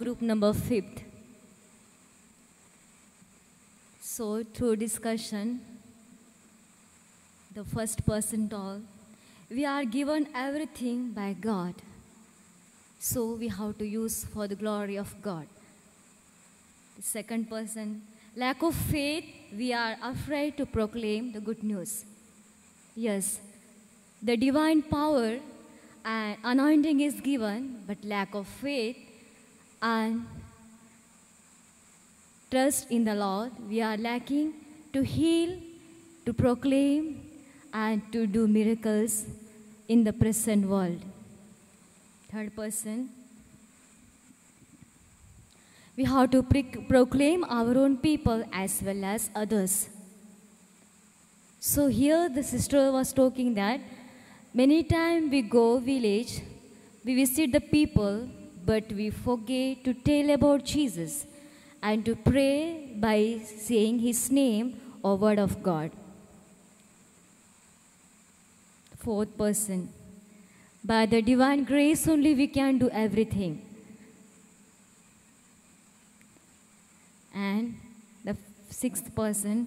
group number 5th. So through discussion, the first person told, we are given everything by God. So we have to use for the glory of God. The second person, lack of faith, we are afraid to proclaim the good news. Yes, the divine power and anointing is given, but lack of faith and trust in the Lord, we are lacking to heal, to proclaim, and to do miracles in the present world. Third person, we have to proclaim our own people as well as others. So here the sister was talking that many times we go village, we visit the people, but we forget to tell about Jesus and to pray by saying His name or word of God. Fourth person, by the divine grace only we can do everything. And the sixth person,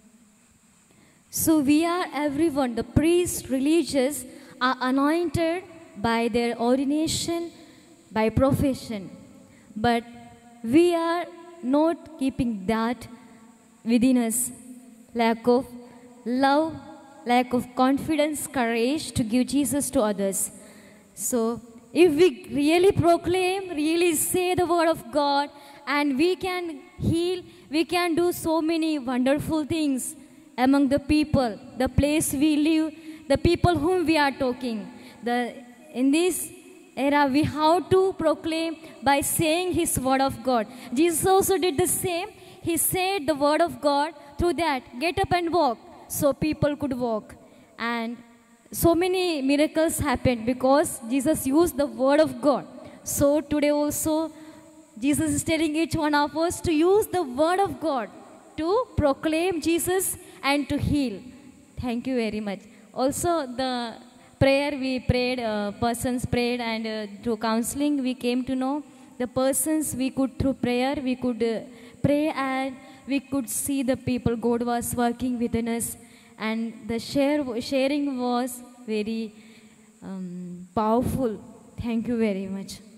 so we are everyone, the priests, religious, are anointed by their ordination, by profession. But we are not keeping that within us. Lack of love, lack of confidence, courage to give Jesus to others. So if we really proclaim, really say the word of God, and we can heal, we can do so many wonderful things among the people, the place we live, the people whom we are talking. In this era, we have to proclaim by saying His word of God. Jesus also did the same. He said the word of God through that, get up and walk, so people could walk. And so many miracles happened because Jesus used the word of God. So today also, Jesus is telling each one of us to use the word of God to proclaim Jesus and to heal. Thank you very much. Also, the prayer we prayed, persons prayed, and through counseling we came to know the persons we could, through prayer, we could pray and we could see the people. God was working within us, and the sharing was very powerful. Thank you very much.